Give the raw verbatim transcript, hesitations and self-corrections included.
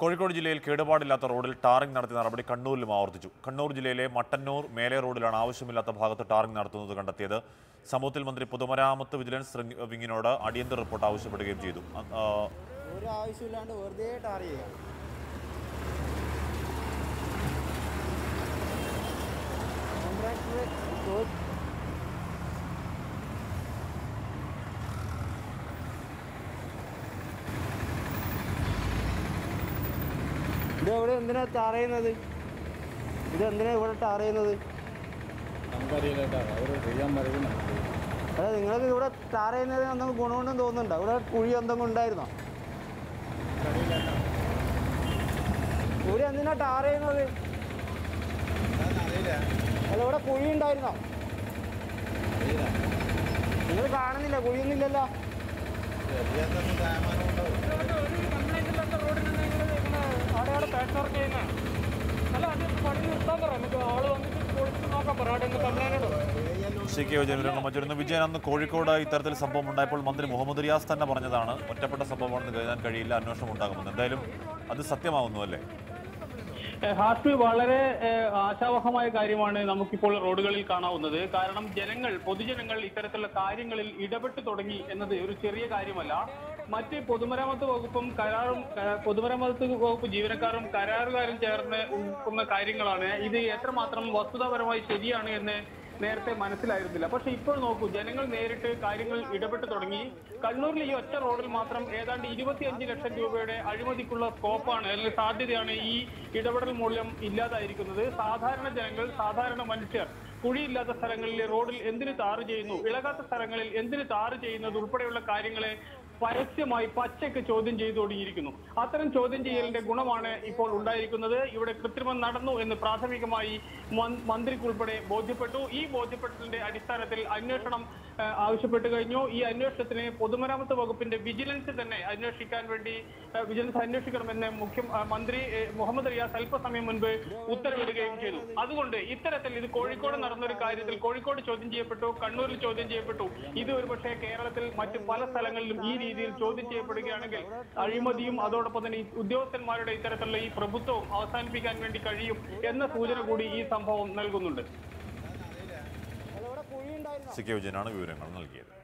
കോഴിക്കോട് ജില്ലയിൽ കേടുപാടില്ലാത്ത റോഡിൽ ടാറിംഗ് നടത്തിയ നടപടി കണ്ണൂരിലും ആവർത്തിച്ചു. കണ്ണൂർ ജില്ലയിലെ മട്ടന്നൂർ മേലെ റോഡിലാണ് ആവശ്യമില്ലാത്ത ഭാഗത്ത് ടാറിംഗ് നടത്തുന്നത് കണ്ടെത്തിയത്. സംഭവത്തിൽ മന്ത്രി പൊതുമരാമത്ത് വിജിലൻസ് വിങ്ങിനോട് അടിയന്തര റിപ്പോർട്ട് ആവശ്യപ്പെടുകയും ചെയ്തു. ഒരു ആവശ്യമില്ലാണ്ട് വെറുതെ ടാർ ചെയ്യുക. ഇതെവിടെ എന്തിനാ ടാർ ചെയ്യുന്നത്? ഇതെന്തിനാ ഇവിടെ ടാർ ചെയ്യുന്നത്? അതെ, നിങ്ങൾക്ക് ഇവിടെ ടാർ ചെയ്യുന്നത് എന്തെങ്കിലും ഗുണമുണ്ടെന്ന് തോന്നുന്നുണ്ടോ? ഇവിടെ കുഴി എന്തെങ്കിലും ഉണ്ടായിരുന്നോ? ഇവിടെ എന്തിനാ ടാർ ചെയ്യുന്നത്? അല്ല, ഇവിടെ കുഴി ഉണ്ടായിരുന്നോ? നിങ്ങൾ കാണുന്നില്ല, കുഴിയൊന്നുമില്ലല്ലോ. അവിടെ അവിടെ പാച്ച് വർക്ക് ചെയ്യുന്ന അല്ല, അത് പണി നിർത്താൻ പറ. നമുക്ക് ആള് വന്നിട്ട് കൊടുത്ത് നോക്കാം. പറയാടെ കംപ്ലൈൻറ്റ് സി കെ വിജയൻ വിവരങ്ങൾ മറ്റൊരുന്നു. വിജയൻ, അന്ന് കോഴിക്കോട് ഇത്തരത്തിൽ സംഭവം ഉണ്ടായപ്പോൾ മന്ത്രി മുഹമ്മദ് റിയാസ് തന്നെ പറഞ്ഞതാണ് ഒറ്റപ്പെട്ട സംഭവമാണെന്ന് കരുതാൻ കഴിയില്ല, അന്വേഷണം ഉണ്ടാകുമെന്ന്. എന്തായാലും അത് സത്യമാവുന്നു അല്ലേ? ഹാഷ്മി, വളരെ ആശാവഹമായ കാര്യമാണ് നമുക്കിപ്പോൾ റോഡുകളിൽ കാണാവുന്നത്. കാരണം ജനങ്ങൾ പൊതുജനങ്ങൾ ഇത്തരത്തിലുള്ള കാര്യങ്ങളിൽ ഇടപെട്ട് തുടങ്ങി എന്നത് ഒരു ചെറിയ കാര്യമല്ല. മറ്റ് പൊതുമരാമത്ത് വകുപ്പും കരാറും പൊതുമരാമത്ത് വകുപ്പ് ജീവനക്കാരും കരാറുകാരും ചേർന്ന് ഉൾക്കുന്ന കാര്യങ്ങളാണ്. ഇത് എത്രമാത്രം വസ്തുതാപരമായി ശരിയാണ് എന്ന് നേരത്തെ മനസ്സിലായിരുന്നില്ല. പക്ഷെ ഇപ്പോൾ നോക്കൂ, ജനങ്ങൾ നേരിട്ട് കാര്യങ്ങൾ ഇടപെട്ട് തുടങ്ങി. കണ്ണൂരിൽ ഈ ഒറ്റ റോഡിൽ മാത്രം ഏതാണ്ട് ഇരുപത്തിയഞ്ച് ലക്ഷം രൂപയുടെ അഴിമതിക്കുള്ള സ്കോപ്പാണ് അല്ലെങ്കിൽ സാധ്യതയാണ് ഈ ഇടപെടൽ മൂലം ഇല്ലാതായിരിക്കുന്നത്. സാധാരണ ജനങ്ങൾ, സാധാരണ മനുഷ്യർ കുഴിയില്ലാത്ത സ്ഥലങ്ങളിൽ റോഡിൽ എന്തിന് ടാറ് ചെയ്യുന്നു, ഇളകാത്ത സ്ഥലങ്ങളിൽ എന്തിന് ടാറ് ചെയ്യുന്നത് ഉൾപ്പെടെയുള്ള കാര്യങ്ങളെ പരസ്യമായി പച്ചയ്ക്ക് ചോദ്യം ചെയ്തു തുടങ്ങിയിരിക്കുന്നു. അത്തരം ചോദ്യം ചെയ്യലിന്റെ ഗുണമാണ് ഇപ്പോൾ ഉണ്ടായിരിക്കുന്നത്. ഇവിടെ കൃത്രിമം നടന്നു എന്ന് പ്രാഥമികമായി മന്ത്രിക്കുൾപ്പെടെ ബോധ്യപ്പെട്ടു. ഈ ബോധ്യപ്പെട്ടതിന്റെ അടിസ്ഥാനത്തിൽ അന്വേഷണം ആവശ്യപ്പെട്ടു കഴിഞ്ഞു. ഈ അന്വേഷണത്തിന് പൊതുമരാമത്ത് വകുപ്പിന്റെ വിജിലൻസ് തന്നെ അന്വേഷിക്കാൻ വേണ്ടി വിജിലൻസ് അന്വേഷിക്കണമെന്ന് മുഖ്യ മന്ത്രി മുഹമ്മദ് റിയാസ് അല്പസമയം മുൻപ് ഉത്തരവിടുകയും ചെയ്തു. അതുകൊണ്ട് ഇത്തരത്തിൽ ഇത് കോഴിക്കോട് നടന്നൊരു കാര്യത്തിൽ കോഴിക്കോട് ചോദ്യം ചെയ്യപ്പെട്ടു, കണ്ണൂരിൽ ചോദ്യം ചെയ്യപ്പെട്ടു. ഇത് ഒരുപക്ഷെ കേരളത്തിൽ മറ്റ് പല സ്ഥലങ്ങളിലും ഈ രീതിയിൽ ചോദ്യം ചെയ്യപ്പെടുകയാണെങ്കിൽ അഴിമതിയും അതോടൊപ്പം തന്നെ ഉദ്യോഗസ്ഥന്മാരുടെ ഇത്തരത്തിലുള്ള ഈ പ്രഭുത്വവും അവസാനിപ്പിക്കാൻ വേണ്ടി കഴിയും എന്ന സൂചന കൂടി ഈ സംഭവം നൽകുന്നുണ്ട്. സി കെ വിജയനാണ് വിവരങ്ങൾ നൽകിയത്.